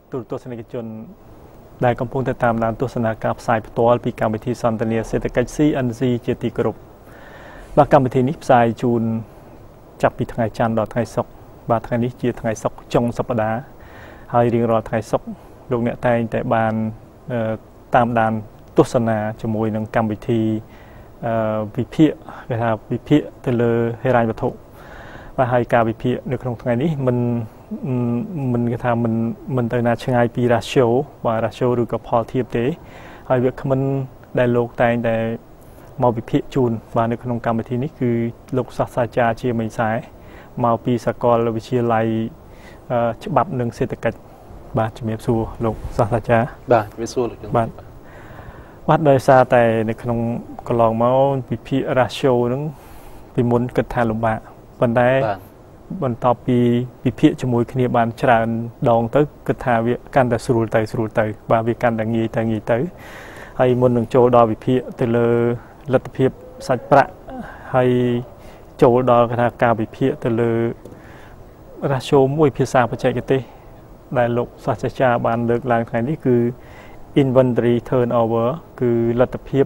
ទូទស្សនិកជនដែលកំពុងតែតាមដានទស្សនាការផ្សាយផ្ទាល់ពីកម្មវិធីសន្ទនាសេដ្ឋកិច្ច CNC ជាទីគោរពបាទកម្មវិធីនេះផ្សាយជូនចាប់ពីថ្ងៃច័ន្ទដល់ថ្ងៃសុក្របាទថ្ងៃនេះជាថ្ងៃសុក្រចុងសប្តាហ៍ហើយរៀងរាល់ថ្ងៃសុក្រលោកអ្នកតែងតែបានតាមដានទស្សនាជាមួយនឹងកម្មវិធីវិភាគគេថាវិភាគទៅលើហិរញ្ញវត្ថុបាទហើយការវិភាគនៅក្នុងថ្ងៃនេះមិនគេថាមិនទៅណាឆ្ងាយពី ratio បាទ ratio ឬក៏ផលធៀបទេហើយវាគ្មិនដែលលោកតែងតែមកវិភាគជូនបាទនៅក្នុងកម្មវិធីនេះគឺលោកសាស្ត្រាចារ្យជាមេសាមកពីសាកលវិទ្យាល័យច្បាប់និងសេដ្ឋកិច្ចបាទជំរាបសួរលោកសាស្ត្រាចារ្យបាទជំរាបសួរលោកជំរាបបាទដោយសារតែនៅក្នុងកន្លងមកវិភាគ ratio ហ្នឹងពីមុនគិតថាលំបាកប៉ុន្តែបន្ទាប់ពីវិភាគជាមួយគ្នាបានច្រើនដងទៅគិតថាវាកាន់តែស្រួលទៅបាទវាកាន់តែងាយទៅហើយមុននឹងចូលដល់វិភាគទៅលើលទ្ធភាពសាច់ប្រាក់ហើយចូលដល់គេថាការវិភាគទៅលើ ratio មួយភាសាបច្ចេកទេសដែលលោកសាស្ត្រាចារ្យបានលើកឡើងថ្ងៃនេះគឺ inventory turnover គឺលទ្ធភាព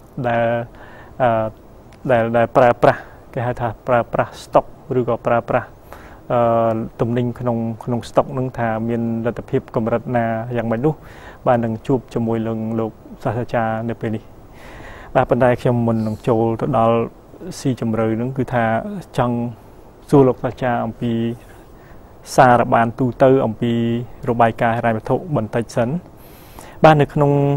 ដែលប្រើប្រាស់គេហៅថាប្រើប្រាស់ stock ឬក៏ប្រើប្រាស់ទំនិញក្នុង stock នឹងថាមានលទ្ធភាពកម្រិតណាយ៉ាងម៉េចនោះបាននឹងជួបជាមួយនឹងលោកសាស្ត្រាចារ្យនៅពេលនេះបាទប៉ុន្តែខ្ញុំមុននឹងចូលទៅដល់ស៊ីជម្រៅនឹងគឺថាចង់សួរលោកសាស្ត្រាចារ្យអំពីសារបានទូទៅអំពីរបាយការណ៍ហិរញ្ញវត្ថុបន្តិចសិនបាទនៅ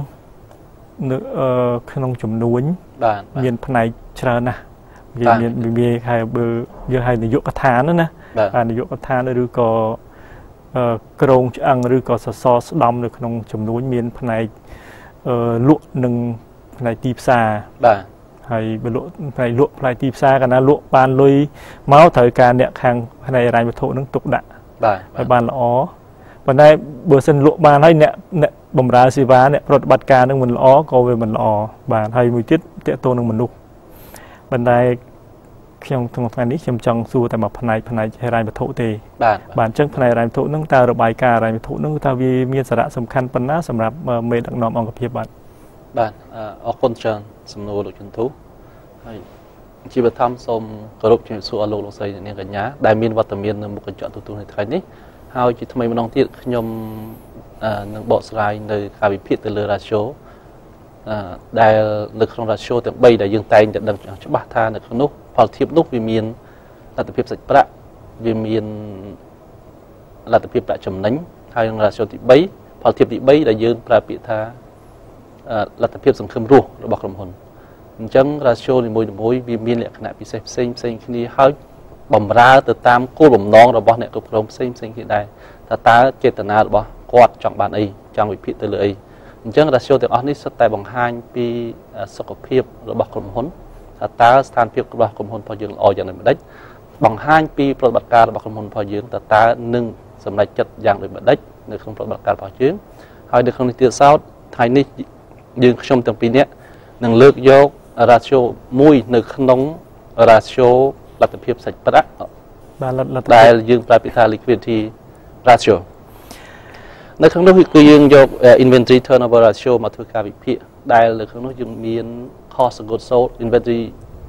ក្នុងចំនួនបាទមានផ្នែកច្រើនណាស់វាហៅបើយើងហៅនាយកដ្ឋានណាបាទនាយកដ្ឋានឬក៏ក្រងឆ្អឹងឬក៏សសរស្ដំនៅក្នុងចំនួនមានផ្នែកលក់និងផ្នែកទីផ្សារបាទហើយបើលក់ផ្នែកទីផ្សារកាលណាលក់បានលុយមកត្រូវការអ្នកខាងផ្នែកហិរញ្ញវត្ថុនឹងទុកដាក់បាទហើយបានល្អប៉ុន្តែបើសិនលក់បានហើយអ្នកបម្រើសេវាអ្នកប្រតិបត្តិការនឹងមិនល្អក៏វាមិនល្អបាទហើយមួយទៀតតកតទៅនឹងមនុស្សប៉ុន្តែខ្ញុំក្នុងថ្ងៃនេះខ្ញុំចង់សួរតែមួយផ្នែកហិរញ្ញវត្ថុទេបាទអញ្ចឹងផ្នែកហិរញ្ញវត្ថុនឹងតើរបាយការណ៍ហិរញ្ញវត្ថុនឹងតើវាមានសារៈសំខាន់ប៉ុណ្ណាសម្រាប់មេដឹកនាំអង្គភាពបាទអរគុណច្រើនសំណួរលោកជំទូហើយជាបឋមសូមគោរពជំរាបសួរអស់លោកស្រីនាងកញ្ញាដែលមានវត្តមាននៅមុខកញ្ចក់ទូនៅថ្ងៃនេះហើយជាថ្មីម្ដងទៀតខ្ញុំនឹងបកស្រាយនៅការវិភាគទៅលើ ratio ដែលនៅក្នុង ratio ទាំង3ដែលយើងតែងតែដឹងច្បាស់ថានៅក្នុងនោះផលធៀបនោះវាមានលទ្ធភាពសាច់ប្រាក់វាមានលទ្ធភាពប្រាក់ចំណេញហើយនឹង ratio ទី3ផលធៀបទី3ដែលយើងប្រើពាក្យថាលទ្ធភាពសង្ឃឹមរស់របស់ក្រុមហ៊ុនអញ្ចឹង ratio នីមួយៗវាមានលក្ខណៈពិសេសផ្សេងគ្នាហើយបំរើទៅតាមគោលបំណងរបស់អ្នកគ្រប់គ្រងផ្សេងគ្នាដែរថាតើចេតនារបស់គាត់ចង់បានអីចង់វិភាគទៅលើអីអញ្ចឹង ratio ទាំងអស់នេះសុទ្ធតែបង្ហាញពីសុខភាពរបស់ក្រុមហ៊ុនថាតើស្ថានភាពរបស់ក្រុមហ៊ុនរបស់យើងល្អយ៉ាងដូចម្ដេចបង្ហាញពីប្រតិបត្តិការរបស់ក្រុមហ៊ុនរបស់យើងតើនឹងសម្រេចចិត្តយ៉ាងដូចម្ដេចនៅក្នុងប្រតិបត្តិការរបស់យើងហើយនៅក្នុងនេះទៀតសោតថ្ងៃនេះយើងខ្ញុំទាំងពីរនាក់នឹងលើកយក ratio មួយនៅក្នុង ratio លទ្ធភាពសាច់ប្រាក់បាទដែលយើងប្រើពាក្យថា liquidity ratio នៅក្នុងនោះគឺយើងយក inventory turnover ratio មកធ្វើការវិភាគដែលនៅក្នុងនោះយើងមាន cost of goods sold inventory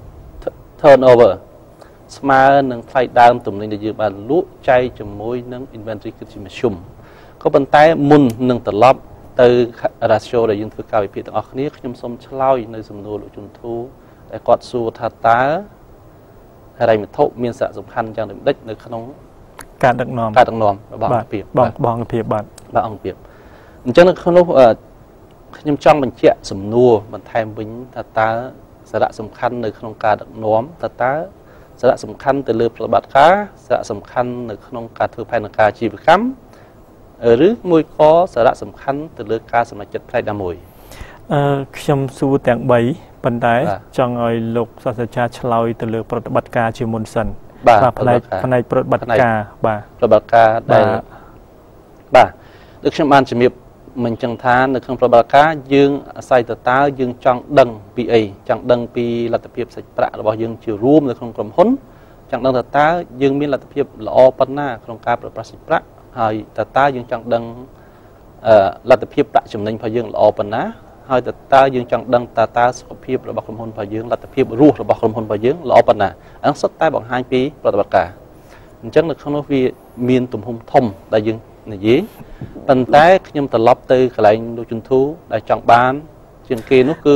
turnover ស្មើនឹងថ្លៃដើមទំនិញដែលយើងបានលក់ចែកជាមួយនឹង inventory គឺជាមធ្យមក៏ប៉ុន្តែមុននឹងត្រឡប់ទៅ ratio ដែលយើងធ្វើការវិភាគទាំងអស់គ្នាខ្ញុំសូមឆ្លើយនៅសំណួរលោកជំធូដែលគាត់សួរថាតើហិរញ្ញវត្ថុមានសារៈសំខាន់យ៉ាងដូចម្ដេចនៅក្នុងការដឹកនាំរបស់អង្គភាពអង្គភាពបាទអង្គភាពអញ្ចឹងនៅក្នុងនោះខ្ញុំចង់បញ្ជាក់សំណួរបន្ថែមវិញថាតើសារៈសំខាន់នៅក្នុងការដឹកនាំតើសារៈសំខាន់ទៅលើប្រតិបត្តិការសារៈសំខាន់នៅក្នុងការធ្វើផែនការអាជីវកម្មឬមួយក៏សារៈសំខាន់ទៅលើការសម្រេចចិត្តផ្នែកណាមួយខ្ញុំសួរទាំង3ប៉ុន្តែចង់ឲ្យលោកសាស្ត្រាចារ្យឆ្លើយទៅលើប្រតិបត្តិការជាមុនសិនបាទផ្នែកប្រតិបត្តិការបាទប្រតិបត្តិការដែលបាទដូចខ្ញុំបានជំរាបមិនចឹងថានៅក្នុងប្រតិបត្តិការយើងអាស្រ័យទៅតើយើងចង់ដឹងពីអីចង់ដឹងពីលទ្ធភាពសាច់ប្រាក់របស់យើងជារួមនៅក្នុងក្រុមហ៊ុនចង់ដឹងថាតើយើងមានលទ្ធភាពល្អប៉ុណ្ណាក្នុងការប្រើប្រាស់សាច់ប្រាក់ហើយតើយើងចង់ដឹងលទ្ធភាពប្រាក់ចំណេញរបស់យើងល្អប៉ុណ្ណាហើយតើយើងចង់ដឹងតើសុខភាពរបស់ក្រុមហ៊ុនរបស់យើងលទ្ធភាពរស់របស់ក្រុមហ៊ុនរបស់យើងល្អប៉ុណ្ណាអានោះសុទ្ធតែបង្ហាញពីប្រតិបត្តិការអញ្ចឹងនៅក្នុងនោះវាមានទំហំធំដែលយើងនិយាយប៉ុន្តែខ្ញុំត្រឡប់ទៅកន្លែងលោកជន្ទូដែលចង់បានជាងគេនោះគឺ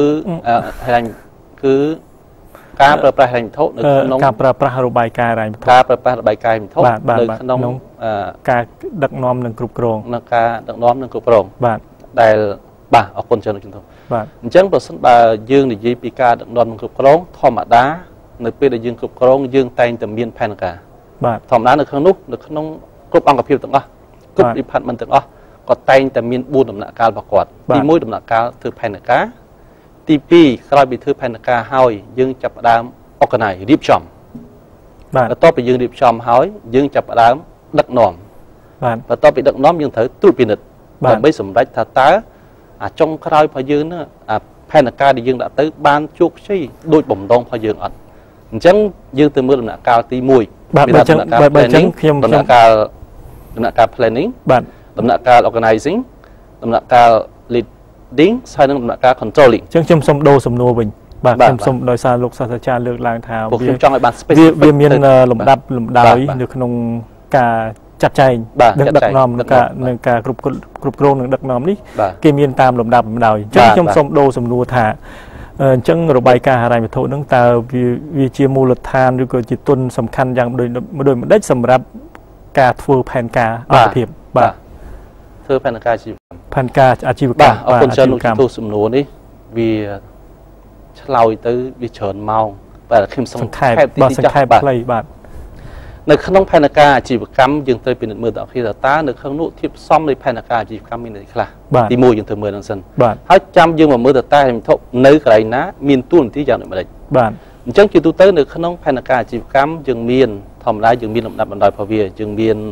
ការប្រើប្រាស់ហិរញ្ញវត្ថុនៅក្នុងការប្រើប្រាស់របាយការណ៍ហិរញ្ញវត្ថុការប្រើប្រាស់របាយការណ៍ហិរញ្ញវត្ថុនៅក្នុងការដឹកនាំនិងគ្រប់គ្រងនៅការដឹកនាំនិងគ្រប់គ្រងបាទដែលបាទអរគុណច្រើនលោកជន្ទូបាទអញ្ចឹងប្រសិនបើយើងនិយាយពីការដឹកនាំនិងគ្រប់គ្រងធម្មតានៅពេលដែលយើងគ្រប់គ្រងយើងតែងតែមានផែនការបាទធម្មតានៅក្នុងនោះនៅក្នុងគ្រប់អង្គភាពទាំងអស់គ្រប់ department ទាំងអស់ក៏តែងតែមាន4ដំណាក់កាលរបស់គាត់ទី1ដំណាក់កាលធ្វើផែនការទី2ក្រោយពីធ្វើផែនការហើយយើងចាប់ផ្ដើម organize រៀបចំបាទបន្ទាប់ពីយើងរៀបចំហើយយើងចាប់ផ្ដើមដឹកនាំបាទបន្ទាប់ពីដឹកនាំយើងត្រូវត្រួតពិនិត្យដើម្បីសម្រេចថាតើអាចុងក្រោយរបស់យើងហ្នឹងផែនការដែលយើងដាក់ទៅបានជោគជ័យដោយបំណងរបស់យើងអត់អញ្ចឹងយើងទៅមើលដំណាក់កាលទី1 បាទអញ្ចឹងខ្ញុំដំណាក់កាល planning បាទដំណាក់កាល organizing ដំណាក់កាល leading ហើយនិងដំណាក់កាល controlling អញ្ចឹងខ្ញុំសូមដូរសំណួរវិញបាទខ្ញុំសូមដោយសារលោកសាស្ត្រាចារ្យលើកឡើងថាខ្ញុំចង់ឲ្យបាន specific វាមានលំដាប់លំដោយនៅក្នុងការចាត់ចែងដឹកនាំនិងការគ្រប់គ្រងនិងដឹកនាំនេះគេមានតាមលំដាប់លំដោយអញ្ចឹងខ្ញុំសូមដូរសំណួរថាអញ្ចឹងរបាយការណ៍ហិរញ្ញវត្ថុហ្នឹងតើវាជាមូលដ្ឋានឬក៏ជាទុនសំខាន់យ៉ាងដូចម្ដេចសម្រាប់ការធ្វើផែនការអង្គភាពបាទធ្វើផែនការអាជីវកម្មផែនការអាជីវកម្មអរគុណច្រើនលោកជំទាវសំណួរនេះវាឆ្លើយទៅវាច្រើនម៉ោងបាទខ្ញុំសង្ខេបខ្លីបាទនៅក្នុងផែនការអាជីវកម្មយើងត្រូវពិនិត្យមើលតើតើនៅក្នុងនោះធៀបផ្សំនៃផែនការអាជីវកម្មមានអីខ្លះទី1យើងត្រូវមើលហ្នឹងសិនហើយចាំយើងមកមើលតើហិរញ្ញវត្ថុនៅកន្លែងណាមានទួនាទីយ៉ាងដូចម្ដេចបាទអញ្ចឹងជាទូទៅនៅក្នុងផែនការអាជីវកម្មយើងមានធម្មតាយើងមានលំដាប់លំដោយរបស់វាយើង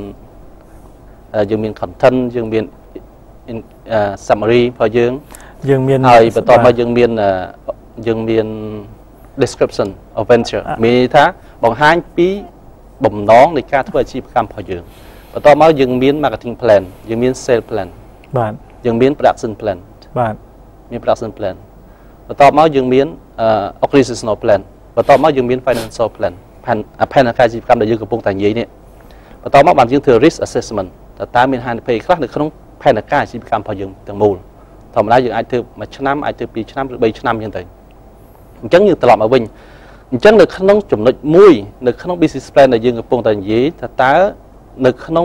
មាន content យើងមាន summary របស់យើងមានហើយបន្ទាប់មកយើងមាន description of venture មានន័យថាបង្ហាញពីបំណងនៃការធ្វើអាជីវកម្មរបស់យើងបន្ទាប់មកយើងមាន marketing plan យើងមាន sales plan បាទយើងមាន production plan បាទមាន production plan បន្ទាប់មកយើងមាន organizational plan បន្ទាប់មកយើងមាន financial plan ផែនការអាជីវកម្មដែលយើងកំពុងតែនិយាយនេះបន្ទាប់មកបានយើងធ្វើ risk assessment តើមានហានិភ័យខ្លះនៅក្នុងផែនការអាជីវកម្មរបស់យើងទាំងមូលធម្មតាយើងអាចធ្វើ1ឆ្នាំអាចធ្វើ2ឆ្នាំឬ3ឆ្នាំអញ្ចឹងទៅអញ្ចឹងយើងត្រឡប់មកវិញអញ្ចឹងនៅក្នុងចំណុចមួយនៅក្នុង business plan ដែលយើងកំពុងតែនិយាយថាតើនៅក្នុង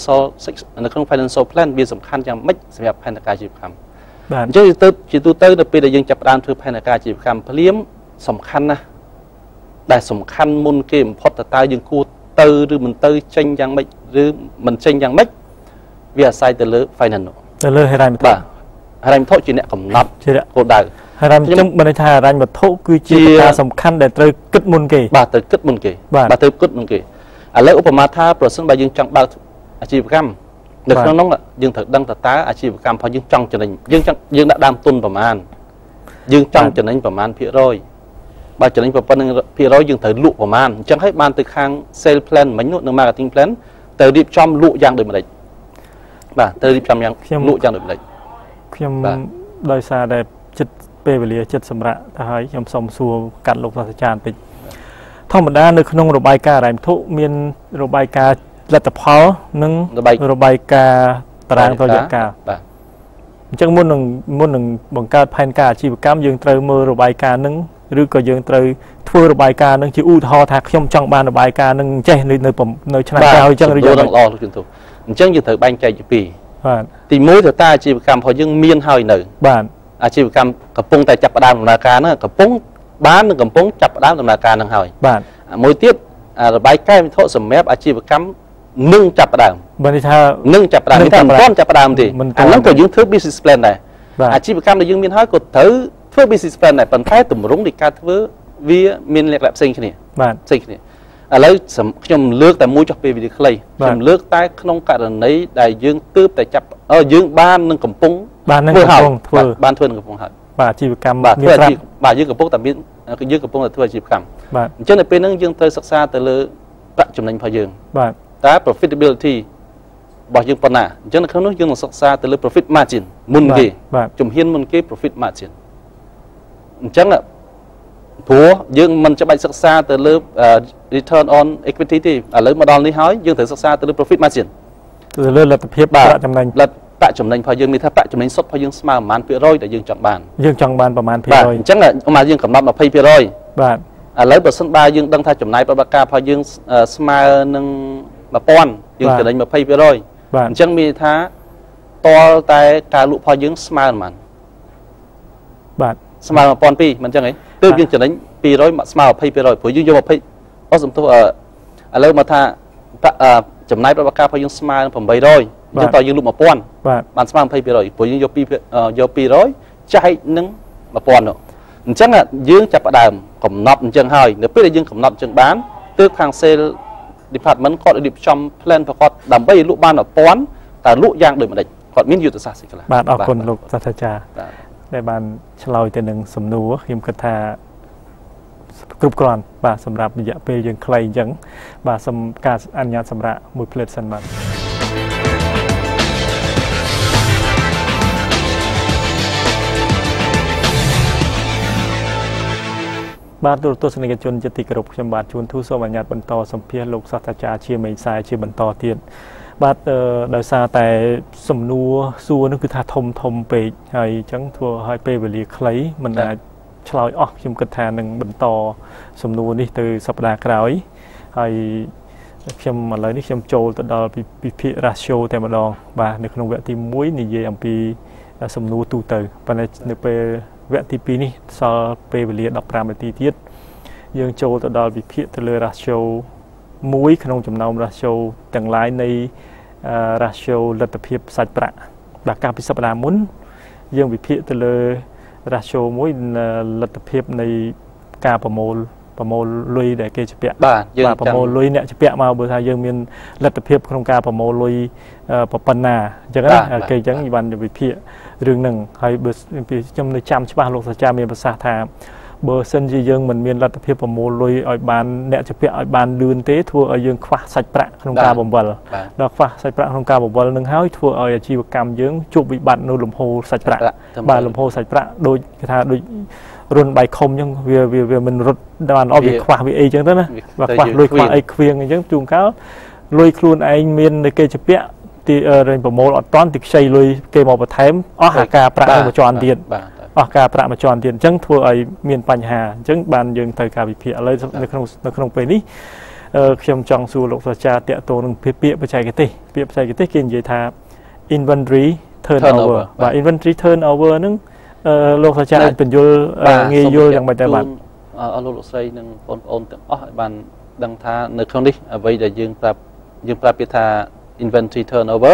financial plan វាសំខាន់យ៉ាងម៉េចសម្រាប់ផែនការអាជីវកម្មបាទអញ្ចឹងជាទូទៅនៅពេលដែលយើងចាប់ផ្ដើមធ្វើផែនការអាជីវកម្មភ្លាមសំខាន់ណាស់ដែលសំខាន់មុនគេបំផុតតើយើងគួរទៅឬមិនទៅចេញយ៉ាងម៉េចឬមិនចេញយ៉ាងម៉េចវាអាស្រ័យទៅលើ finance ទៅលើហិរញ្ញវត្ថុបាទហិរញ្ញវត្ថុជាអ្នកកំណត់ជាគោលដៅហិរញ្ញខ្ញុំបានថាហិរញ្ញវត្ថុគឺជាការសំខាន់ដែលត្រូវគិតមុនគេបាទត្រូវគិតមុនគេបាទត្រូវគិតមុនគេឥឡូវឧបមាថាប្រសិនបើយើងចង់បើកអាជីវកម្មនៅក្នុងនោះយើងត្រូវដឹងតើអាជីវកម្មរបស់យើងចង់ចំណេញយើងដាក់ដើមទុនប្រមាណយើងចង់ចំណេញប្រមាណភាគរយបើចំណេញប៉ុណ្្នឹងភាគរយយើងត្រូវលក់ប្រមាណអញ្ចឹងហើយបានទៅខាង sales plan មិញនោះនៅ marketing plan ទៅរៀបចំលក់យ៉ាងដូចម្ដេចបាទទៅរៀបចំយ៉ាងលក់យ៉ាងដូចម្ដេចខ្ញុំដោយសារតែចិត្តពេលវេលាចិត្តសម្រាប់ទៅហើយខ្ញុំសូមសួរកាត់លោកសាស្ត្រាចារ្យបន្តិចធម្មតានៅក្នុងរបាយការណ៍ហិរញ្ញវត្ថុមានរបាយការណ៍លទ្ធផលនិងរបាយការណ៍តារាងរយៈកាលបាទអញ្ចឹងមុននឹងបង្កើតផែនការអាជីវកម្មយើងត្រូវមើលរបាយការណ៍នឹងឬក៏យើងត្រូវធ្វើរបាយការណ៍នឹងជាឧទាហរណ៍ថាខ្ញុំចង់បានរបាយការណ៍នឹងចេះនៅឆ្នាំក្រោយអញ្ចឹងឬយ៉ាងម៉េចល្អលោកជំទាវអញ្ចឹងយើងត្រូវបែងចែកជាពីរបាទទី1តើអាជីវកម្មរបស់យើងមានហើយនៅបាទអាជីវកម្មកំពុងតែចាប់ផ្ដើមដំណើរការហ្នឹងកំពុងចាប់ផ្ដើមដំណើរការហ្នឹងហើយបាទមួយទៀតរបាយការណ៍វិធុសម្រាប់អាជីវកម្មនឹងចាប់ផ្ដើមបើនេះថានឹងចាប់ផ្ដើមមិនទាន់ចាប់ផ្ដើមទេអាហ្នឹងក៏យើងធ្វើ business plan ដែរអាជីវកម្មដែលយើងមានហើយក៏ត្រូវធ្វើ business plan ដែរប៉ុន្តែទម្រង់នៃការធ្វើវាមានលក្ខណៈផ្សេងគ្នាបាទផ្សេងគ្នាឥឡូវខ្ញុំលើកតែមួយចុះពេលវីដេអូខ្លីខ្ញុំលើកតែក្នុងករណីដែលយើងទើបតែចាប់យើងបាននឹងកំពុងបាននឹងកំពុងធ្វើបានធ្វើនឹងកំពុងហើយបាទអាជីវកម្មមានប្រាប់បាទយើងកំពុងតែមានយើងកំពុងតែធ្វើអាជីវកម្មបាទអញ្ចឹងនៅពេលហ្នឹងយើងត្រូវសិក្សាទៅលើប្រាក់ចំណេញរបស់យើងបាទតើ profitability bỏ dương phần nào chứ là không nói dương là sắc xa từ profit margin mun kì chủng hiên mun kì profit margin chắc là thua dương mình sẽ bay sắc xa từ return on equity thì lấy mà đòn đi hỏi dương thử sắc xa từ profit margin từ lên là tập hiệp bà trong này là tại chủng này phải dương đi theo tại chủng này xuất phải dương smart màn phía rồi để dương chọn bàn ประมาณ rồi chắc là mà dương cầm nắp là pay phía rồi lấy bờ sân ba dương đăng thay chủng này bà ca phải dương smart nâng mà pon dương từ đây mà pay phía rồi chắc mi thá to tại cả lũ phải dương smart màn smart mà pon pi mình chắc ấy từ dương từ đấy pi rồi mà smart pay phía rồi phải dương vô mà pay có dùng tôi lấy mà tha chủng này bà ca phải dương smart phẩm bày rồi chúng ta dương lục một pon bạn smart pay phía rồi phải dương vô pi rồi chạy nâng mà pon nữa chắc là dương chặt đàm cầm nọc chân hơi nếu biết là dương cầm nọc chân bán từ hàng xe department có được trong plan và có đảm bảo lũ ban ở ponแต่lũ giang đời mà địch còn miễn dự sao xí cả bạn ởคนlụcศาสตราจารย์ได้บานฉลอยแต่หนึ่งสำนัวหิมกระทากรุบกรอนบาสำหรับระยะเปย์ยังใครยังบาสำการอัญญาสำระมวยเพลิดสันมันบ้านตัวสนิทชนจะติดกระดูกชมบาดชวนทุสวัญญาบรรทอสัมเพียรลูกศาสตราจารย์เชียร์เมย์สายเชียร์บรรทอเทียนบ้านโดยซาแต่สมนัวซัวนั่นคือท่าทมไปให้จังทัวให้ไปเวลีใครมันชลอยออกชิมกระทาหนึ่งบรรทอสมนัวนี่từสัปดาห์กลายให้ชิมอะไรนี่ชิมโจตดอปีพิราโชแต่มาลองบ้านในขนมเวทีมุ้ยนี่เยี่ยมปีสมนัวตูเตอร์ปัจจัยในเปเวทีปีนี้ซอเปเวลีดับปรามตีเทียดยังโจตดอปีพิทะเลราโชมุ้ยขนมจำนำราโชต่างหลายในราโชลัตเพียบสัจประดักการพิสัปดาห์มุนยังวิพิทะเลราโชมุ้ยลัตเพียบในการประโมลลุยแต่เกจเปียประโมลลุยเนี่ยจะเปียมาเบอร์ทายยังมีลัตเพียบโครงการประโมลลุยปปนาจังนั้นเกยจังอีวันจะวิพิเรื่องหนึ่งให้เบอร์จำในจำใช่ป่ะโลกสัจจามีภาษาไทยเบอร์เซนจียังมันมีลัตเพียบประโมลลุยอ้อยบานเนี่ยจะเปียอ้อยบานลืนเตะทัวร์อ้อยยังคว้าสัจประโครงการบ่มบอลแล้วคว้าสัจประโครงการบ่มบอลหนึ่งห้าทัวร์อ้อยอาชีวกรรมยังจุบวิบัตินูลมโฮสัจประบานลมโฮสัจประโดยกระทาโดยรุ่นใบคมยังเวียมันรถดานออกขวาวิเอจังนั้นนะว่าขวาลุยขวาไอเควียงยังจูงเขาลุยครูนไอเมียนในเกจเปียที่เรื่องประโมลอดตอนติดใช้ลุยเกมออกมาแถมอ๋อหากาประมาจรเดียนอ๋อกาประมาจรเดียนจังทัวไอเมียนปัญหาจังบานยังเตยกาวิเพียอะไรในขนมเปนี้เชื่อมจังสู่โลกสัจจาเตะตัวหนึ่งเปียไปใช้กันตีเปียไปใช้กันตีเกินเยธา inventory turnover ว่า inventory turnover นึงโลกสัจจาเป็นยุลเงยยุลอย่างไรแต่บัดเอาโลกใส่หนึ่งโอนแต่อ๋อบันดังท่าในครั้งนี้ไว้แต่ยังปรับพิธา inventory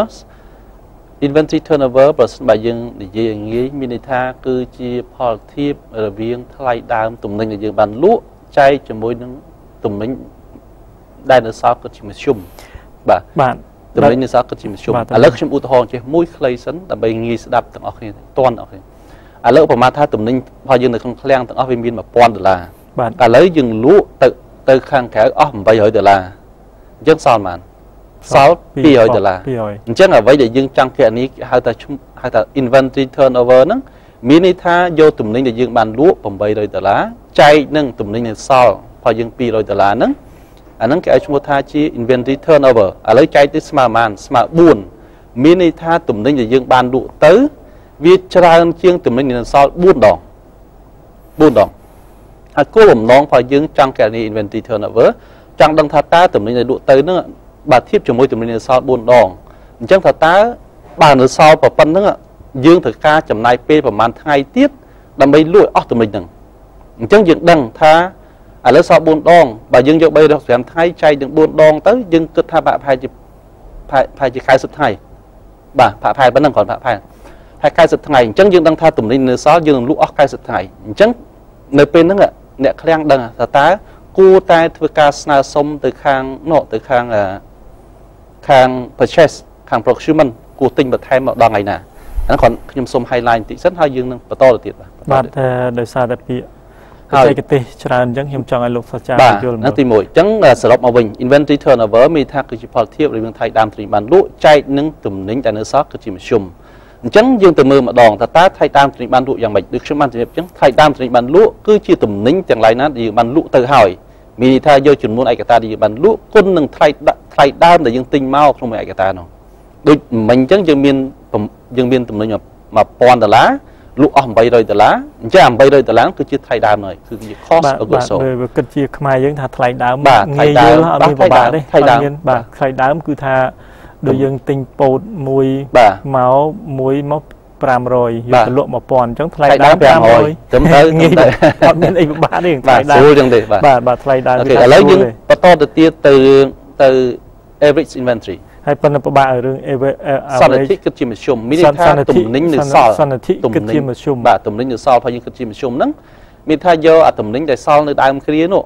turnover ประสิทธิ์แบบยังอย่างงี้มีในท่าคือจีพอทีบระเบียงทลายดามตุ่มนึงอย่างบันลุใจจมูกนึงตุ่มนึงได้ในซอกก็จิมชุ่มบ่ตุ่มนึงในซอกก็จิมชุ่มแล้วชิมอุทธรณ์เจ้ามุ้ยเคยสันแต่ใบงี้สดับต่างออกนี่ต้นออกนี่แล้วประมาณถ้าตุ่มนึงพอยังในครั้งแรกต่างออกเป็นบินแบบปอนเดล่าแล้วยังลุtự khang cả bảy hồi đô la dân sao mà 2,000 đô la chắc là với để dương trang kia này hai ta inventory turnover nó mini tha vô tụm ninh để dương bàn lúa bằng 7 đô la chay nâng tụm ninh này saoพอdương 2 đô la nâng anh nâng cái chúng ta chi inventory turnover lấy chay tới smart man smart buồn mini tha tụm ninh để dương bàn lúa tới viết ra chiên tụm ninh này sao buồn đòn cô lồng nón phải dương trang cái này inventory turnover trang đăng thà ta tụm này độ tới nữa bà thiếp cho môi tụm này sao buồn đòn chẳng thà ta bà nữa sao và phân nữa dương thực ca chấm này p và màn hai tiết làm mấy lụi óc tụm mình đừng chẳng dương đăng thà lấy sao buồn đòn bà dương cho bây giờ làm thay chay đừng buồn đòn tới dương cứ tha bà phải chỉ khai sự thay bà phải vẫn đang còn phải khai sự thay chẳng dương đăng tha tụm này sao dương lụi óc khai sự thay chẳng nơi bên đó nè khang đằng ta cô ta thưa ca sna sông từ khang nọ từ khang purchase khang procurement cô tinh bật thay một đòn này nè nó còn nhầm sông highline thì rất hay dương nâng và to là tiệt bạn đời xa đặc biệt cái tê tràn chẳng hiểm trong ai lục sao cha nó tìm mũi chẳng là sập mà bình inventory turnover mi thác cái chữ thiệp để mình thay đam thì bàn lụa chạy nâng tụm nính tại nơi sót cái chữ sum chẳng dương từ mưa mà đòn ta thay đam thì bàn lụa dạng mạch được xem bàn thì chẳng thay đam thì bàn lụa cứ chia tụm nính chẳng lại nó thì bàn lụa tự hỏi mi thay vô chuẩn muốn ai cả ta thì bàn lụa con nâng thay đam để dương tinh mau không ai cả ta nào đôi mình chẳng dương miên tụm nính mà pon lá lụa bay rồi từ lá chứ bay rồi từ lá cứ chia thay đam rồi cứ cost ở cơ sở về cái chia khai những thà thay đam thay đam thay đam cứ thà đôi dương tinh bột mùi máu muối móc pram rồi từ lụa mà pon chẳng thay đam pram rồi chấm tới họ nên ấy bà đi thay đam bà thay đam lấy những bắt to từ average inventory hay phần là bà ở rừng sanity cái chim sum mi tha tụm nính được sao tụm nính bà tụm nính được sao phải những cái chim sum nắng mi tha do tụm nính tại sao nơi đam kia nó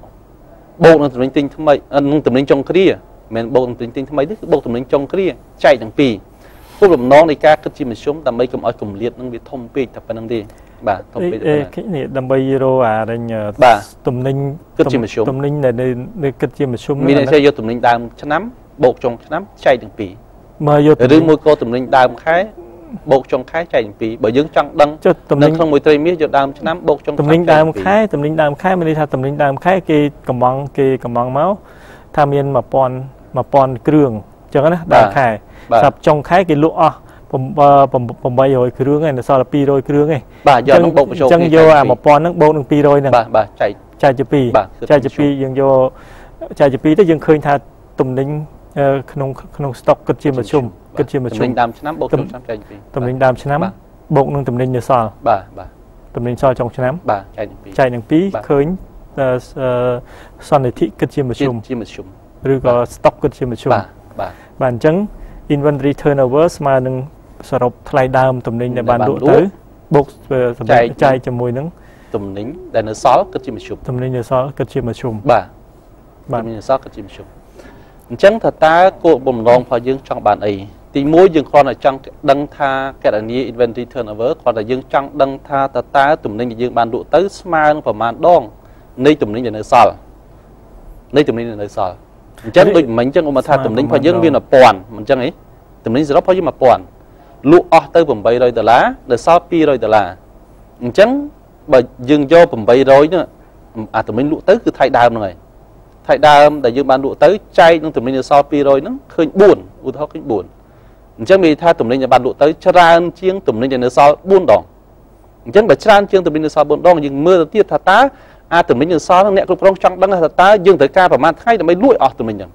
bộ nó tụm nính tinh thay tụm nính trong kia mình bộ tụm nính thay đấy bộ tụm nính trong kia chạy đằng pìพวกผมน้องในการกระชิมชุ่มทำให้กลุ่มอ้อยกลุ่มเลียดนั่งไปทมปีทับไปนั่งดีบ่าทมปี cái này đâm bay euro à đây nhờ tụm nínhกระชิมชุ่มtụm nính nàyในกระชิมชุ่มมีในใช้โยตụm nínhดามชนะบกจงน้ำใจถึงปีหรือมวยโกตุ่มนิงดามคล้ายบกจงคล้ายใจถึงปีbởi dươngจังดังนั่งข้างมวยเตยมีจะดามชนะบกจงตุ่มนิงดามคล้ายตุ่มนิงดามคล้ายไม่ได้ทำตุ่มนิงดามคล้ายกีกำมังเมาส์ทำเมียนมาปอนเครื่องจังนะดามคล้ายสับจงคล้ายกีลุอ่ะผมใบโรยเครื่องไงเนี่ยซอลปีโรยเครื่องไงจังโยอ่ะมาปอนนั่งโบกหนึ่งปีโรยเนี่ยใจจะปียังโยใจจะปีแต่ยังเคยทาตุ่มนิงขนมสต็อกกระเทียมมาชุ่มตุ่มนิงดำชนะบกตุ่มนิงดำชนะบกนึงตุ่มนิงเนื้อซอลตุ่มนิงซอลจงชนะใจหนึ่งปีเคยซอนในที่กระเทียมมาชุ่มหรือก็สต็อกกระเทียมมาชุ่มบานจัง inventory turnover มาหนึ่งสรุปทลายดำตุ่มนิงในบานดุตื้อบกใจจมูกนึงตุ่มนิงแต่เนื้อซอลกระเทียมมาชุ่มตุ่มนิงเนื้อซอลกระเทียมมาชุ่มตุ่มนิงเนื้อซอลกระเทียมมาชุ่มจังถ้าตาโกบ่มลองพอยังจังบานไอตีมวยยังคอนจังดังทาแกอันนี้ inventory turnover คอนยังจังดังทาตาตุ่มนึงยังบานดุตื้อสมาร์ประมาณดองในตุ่มนึงอย่างในซอลในตุ่มนึงอย่างในซอลจังโดยมันจังออกมาทาตุ่มนึงพอยังมีมาปอนมันจังไอตุ่มนึงจะรับพอยังมาปอนลุออกตื้อผมไปเลยแต่ละเดือดซอปีเลยแต่ละจังบ่ยังโยผมไปเลยเนี่ยตุ่มนึงลุตื้อคือไทยดาวหน่อยthay đam để dương ban đủ tới chay nhưng tụm linh sau pi rồi nó khơi buồn u thóc khơi buồn chẳng vì tha tụm linh ban đủ tới chran chiêng tụm linh nhà sau buồn đòn chẳng phải chran chiêng tụm linh sau buồn đòn nhưng mưa tiết thà tá tụm linh sau nó nẹt lúc trong trăng đắng thà tá dương tới caประมาณthay là mấy lụi tụm linh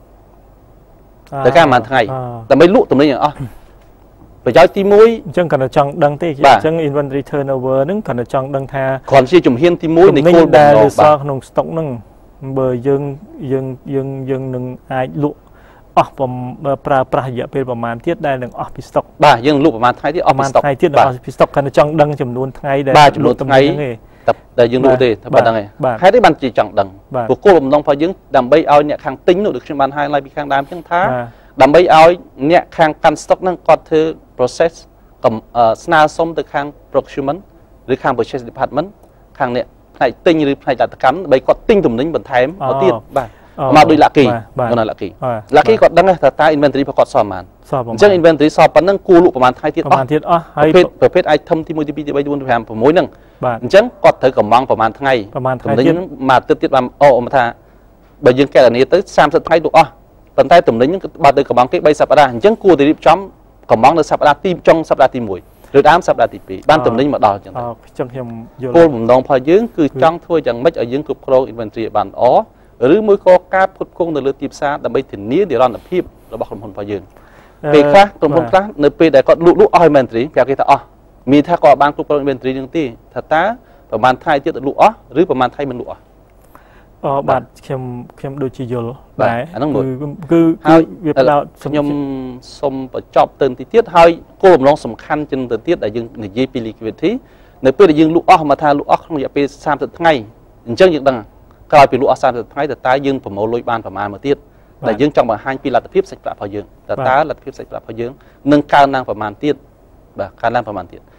tới ca mà thay là mấy lụi tụm linh phải cho tim mũi chẳng cần là chọn đăng tê chẳng inventory turnover nứng cần là chọn đăng tha còn si chùm hiên tim mũi này cô đào sao nông stock nâng bờ dương nâng ai lụaผมปลาเยอะเป็นประมาณเทียบได้หนึ่งออฟฟิศต็อกยังลูกประมาณไทยที่ออฟฟิศต็อกเทียบออฟฟิศต็อกกันจังดังจำนวนไทยได้จำนวนไทยแต่ยังลูกดีถ้าบ้านดังไงไทยได้บันจีจังดังพวกโก้ผมต้องพอยังดำใบเอาเนี่ยข้างติ้งหนูดึกขึ้นมาให้ไล่ไปข้างดำข้างท้าดำใบเอาเนี่ยข้างกันสต็อกนั่งก็เธอ process กับสนาส้มแต่ข้าง procurement หรือข้าง purchase department ข้างเนี่ยในติ้งหรือในจัดการใบก็ติ้งตุ่มนิ่งบนไทยเอาเตี้ยบ้างมาโดยลักกี้ก็นั่นลักกี้ก็ดังไงแต่ตาอินเวนทรีประกอบสอบมันเช่นอินเวนทรีสอบปันนั่งกูลุประมาณไทยที่ประเภทไอเทมที่มือที่ปีที่ไปดูนแผนผมมวยนั่งเช่นก็เธอกำมังประมาณไทยตุ่มนิ่งมาเตี้ยมาโอ้มาท่าใบยังแก่อันนี้tới 30 ไทยดูปันไทยตุ่มนิ่งบาดเตือกำมังกี่ใบสัปดาห์เช่นกูจะรีบจ้ำกำมังในสัปดาห์ที่จ้องสัปดาห์ที่มวยหรืออ้ามสัปดาห์ที่ปีบ้านตุ่มนิ่งมาดอจังโก้ผมลองพอยืงคือจ้องถ้วยจังไม่เอายืงกรุบโครงอินเวนทรีบ้านหรือมือก็กาพุทธคงในเรือตีบซาแต่ไม่ถึงนี้เดี๋ยวเราหนับพิบเราบอกคนพอยืนเปย์ค่ะตรงคนค่ะในเปย์แต่ก็ลุอ้อยเมนตรีอยากให้taมีถ้าก็บางกลุ่มเมนตรียังตีถ้าตาประมาณไทยที่ลุหรือประมาณไทยมันลุบาดเข้มโดยจีโยลได้คือเวียดเรายมสมประจอบเติมติดให้โก้มลองสำคัญจนเติมติดแต่ยังในยีปีลิกวิธีในเปย์แต่ยังลุมาทาลุต้องอยากไปสามสิบไงอย่างเช่นอย่างดังกลายเป็นลูกอาสาสุดท้ายแต่ตายืนผมเอาลอยบานประมาณมาเทียบแต่ยืนจังมาให้ปีหลักเพียบใส่ปลาพอยืนแต่ตาหลักเพียบใส่ปลาพอยืนหนึ่งการนั่งประมาณเทียบแบบการนั่งประมาณเทียบ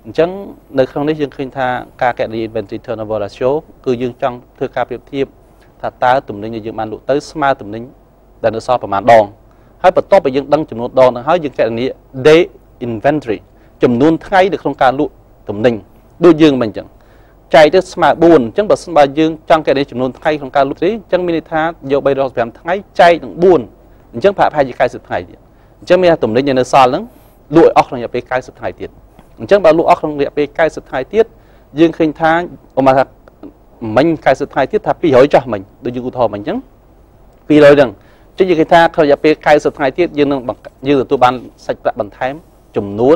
ចឹងនៅក្នុងនេះយើងឃើញថាការកណនី inventory turnover ratio គឺយើងចង់ធ្វើការប្រៀបធៀបថាតើទំនិញដែលយើងបានលក់ទៅស្មើទំនិញដែលនៅសល់ប្រមាណដងហើយបន្ទាប់ពីយើងដឹងចំនួនដងហ្នឹងហើយយើងកណនី day inventory ចំនួនថ្ងៃនៅក្នុងការលក់ទំនិញដូចយើងមិនអញ្ចឹងចែកទៅស្មើ4អញ្ចឹងបើសិនបើយើងចង់កណនីចំនួនថ្ងៃក្នុងការលក់ទេអញ្ចឹងមានន័យថាយក365ថ្ងៃចែកនឹង4អញ្ចឹងប្រហែលជា90ថ្ងៃទៀតអញ្ចឹងមានថាទំនិញនៅសល់ហ្នឹងលក់ឲ្យអស់ក្នុងរយៈពេល90ថ្ងៃទៀតអញ្ចឹងបើលក់អស់ក្នុងរយៈពេល90ថ្ងៃទៀតយើងឃើញថាឧមាថាមិញ90ថ្ងៃទៀតថា200ចុះមិញដូចយើងឧទាហរណ៍មិញអញ្ចឹង200ហ្នឹងចឹងយើងឃើញថាក្នុងរយៈពេល90ថ្ងៃទៀតយើងនឹងយើងទទួលបានសាច់ប្រាក់បន្ថែមចំនួន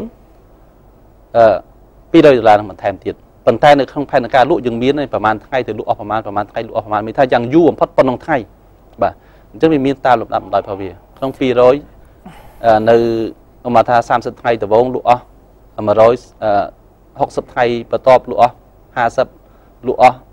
$200នឹងបន្ថែមទៀតប៉ុន្តែនៅក្នុងផែនការលក់យើងមានប្រហែលថ្ងៃទៅលក់អស់ប្រហែលថ្ងៃលក់អស់ប្រហែលមានថាយ៉ាងយូរបំផុតប៉ុណ្ណឹងថ្ងៃបាទអញ្ចឹងវាមានតាមលំដាប់ដោយរបស់វាក្នុង200នៅឧមាថា30ថ្ងៃដំបូងលក់អស់160ថ្ងៃបន្ទាប់លក់អស់50លក់អស់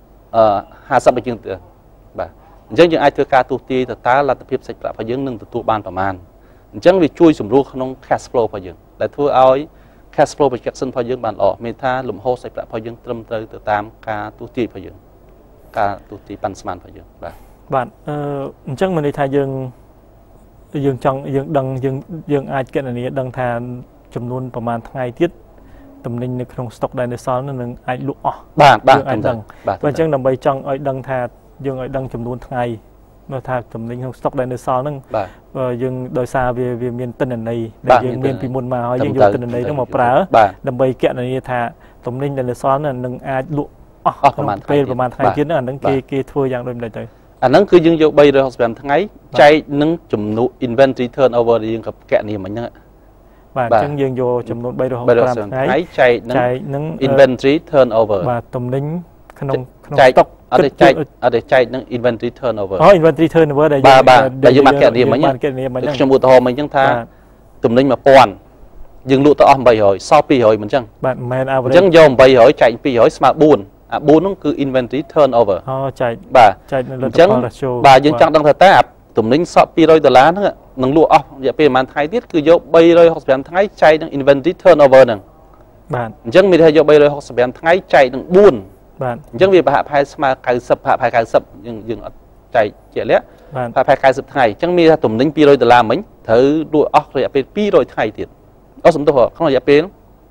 50ជាងទៅបាទអញ្ចឹងយើងអាចធ្វើការទូទាយទៅតើលទ្ធភាពសាច់ប្រាក់របស់យើងនឹងទទួលបានប្រមាណអញ្ចឹងវាជួយសម្រួលក្នុង cash flow របស់យើងដែលធ្វើឲ្យ cash flow projection របស់យើងបានល្អមានថាលំហូរសាច់ប្រាក់របស់យើងត្រឹមត្រូវទៅតាមការទូទាយរបស់យើងការទូទាយប៉ាន់ស្មានរបស់យើងបាទអញ្ចឹងមានន័យថាយើងចង់យើងដឹងយើងអាចគណនាដឹងថាចំនួនប្រមាណថ្ងៃទៀតទំនិញនៅក្នុងស្តុកដែលនៅសល់នឹងអាចលក់អស់បាទអាចដឹងបើអញ្ចឹងដើម្បីចង់ឲ្យដឹងថាយើងឲ្យដឹងចំនួនថ្ងៃមើលថាទំនិញក្នុងស្តុកដែលនៅសល់ហ្នឹងយើងដោយសារវាមានទិន្នន័យដែលយើងមានពីមុនមកហើយយើងយកទិន្នន័យហ្នឹងមកប្រើដើម្បីគណនាថាទំនិញដែលនៅសល់នឹងអាចលក់អស់ក្នុងពេលប្រមាណថ្ងៃទៀតហ្នឹងអាហ្នឹងគេធ្វើយ៉ាងដូចម្ដេចទៅអាហ្នឹងគឺយើងយក365ថ្ងៃចែកនឹងចំនួន inventory turnover ដែលយើងកណនាមិញហ្នឹងបាទអញ្ចឹងយើងយកចំនួន365ថ្ងៃចែកនឹង inventory turnover បាទទំនិញក្នុងស្តុកអត់ទេចែកនឹង inventory turnover inventory turnover ដែលយើងបានកណនាមិញខ្ញុំឧទាហរណ៍មិញអញ្ចឹងថាទំនិញ1000យើងលក់ទៅអស់800សល់200មិនអញ្ចឹងបាទមិនមែន average អញ្ចឹងយក800ចែក200ស្មើ4អា4ហ្នឹងគឺ inventory turnover ចែកបាទចែកនៅលទ្ធផល ratio បាទយើងចង់ដឹងថាតើទំនិញសក់$200ហ្នឹងនឹងលក់អស់រយៈពេលប្រហែលថ្ងៃទៀតគឺយក365ថ្ងៃចែកនឹង inventory turnover ហ្នឹងបាទអញ្ចឹងមានថាយក365ថ្ងៃចែកនឹង4 បាទអញ្ចឹងវាប្រហែលស្មើ90ប្រហែល90យើងអត់ចែកជាក់លាក់ប្រហែល90ថ្ងៃអញ្ចឹងមានថាទំនិញ$200មិញត្រូវលក់អស់រយៈពេល200ថ្ងៃទៀតសំទោសក្នុងរយៈពេល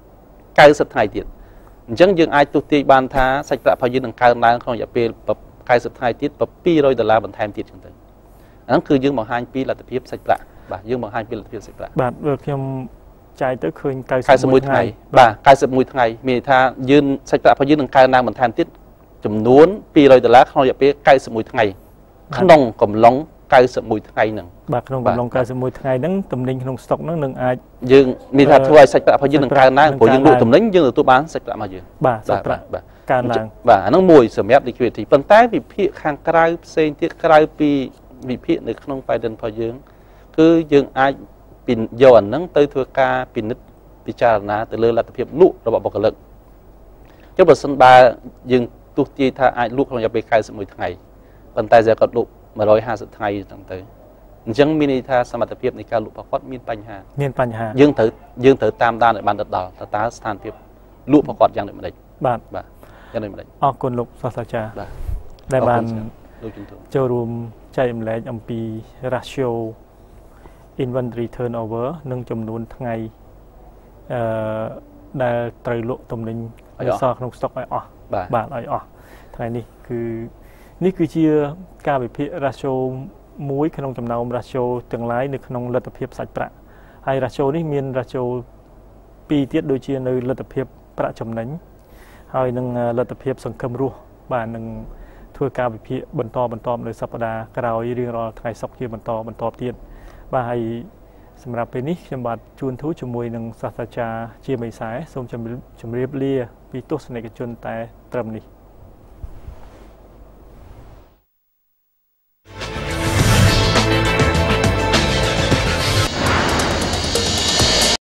90ថ្ងៃទៀតអញ្ចឹងយើងអាចទូទាយបានថាសាច់ប្រាក់របស់យើងនឹងកើនឡើងក្នុងរយៈពេល90ថ្ងៃទៀត$200បន្ថែមទៀតចឹងទៅអាហ្នឹងគឺយើងបង្ហាញពីលទ្ធភាពសាច់ប្រាក់បាទយើងបង្ហាញពីលទ្ធភាពសាច់ប្រាក់បាទខ្ញុំចែកទៅឃើញ 91ថ្ងៃបាទ91ថ្ងៃមានន័យថាយើងសាច់ប្រាក់របស់យើងនឹងកើនឡើងបន្ថែមទៀតចំនួន$200ក្នុងរយៈពេល91ថ្ងៃក្នុងកំឡុង91ថ្ងៃហ្នឹងបាទក្នុងកំឡុង91ថ្ងៃហ្នឹងទំនិញក្នុងស្តុកហ្នឹងនឹងអាចយើងមានថាធ្វើឲ្យសាច់ប្រាក់របស់យើងនឹងកើនឡើងព្រោះយើងលក់ទំនិញយើងទទួលបានសាច់ប្រាក់របស់យើងបាទសាច់ប្រាក់កើនឡើងបាទអាហ្នឹងមួយសម្រាប់ liquidity ប៉ុន្តែវិភាគខាងក្រៅផ្សេងទៀតក្រៅពីវិភាគនៅក្នុង pattern របស់យើងគឺយើងអាចយកអាហ្នឹងទៅធ្វើការពិនិត្យពិចារណាទៅលើលទ្ធភាពលក់របស់បុគ្គលិកចុះបើសិនបើយើងទស្សន៍ទាយថាអាចលក់ក្នុងរយៈពេល91ថ្ងៃប៉ុន្តែតែគាត់លក់150ថ្ងៃហ្នឹងទៅអញ្ចឹងមានន័យថាសមត្ថភាពនៃការលក់របស់គាត់មានបញ្ហាយើងត្រូវតាមដានឲ្យបានដិតដល់តើស្ថានភាពលក់របស់គាត់យ៉ាងដូចម្ដេចបាទយ៉ាងដូចម្ដេចអរគុណលោកសាស្ត្រាចារ្យដែលបានចូលរួមចែករំលែកអំពី ratio inventory turnover និងចំនួនថ្ងៃដែលត្រូវលក់ទំនិញនៅសល់ក្នុងស្តុកឲ្យអស់បាទឲ្យអស់ថ្ងៃនេះគឺជាការវិភាគ ratio មួយក្នុងចំណោម ratio ទាំងឡាយនៅក្នុងលទ្ធភាពសាច់ប្រាក់ហើយ ratio នេះមាន ratio 2ទៀតដូចជានៅលទ្ធភាពប្រាក់ចំណេញហើយនឹងលទ្ធភាពសង្ឃឹមរស់បាទនឹងធ្វើការវិភាគបន្តនៅសប្តាហ៍ក្រោយរៀងរាល់ថ្ងៃសុក្រជាបន្តទៀតបាទហើយសម្រាប់ពេលនេះខ្ញុំបាទជួនធូរជាមួយនឹងសាស្ត្រាចារ្យជាមេសាសូមជម្រាបលាពីទស្សនិកជនតែត្រឹមនេះ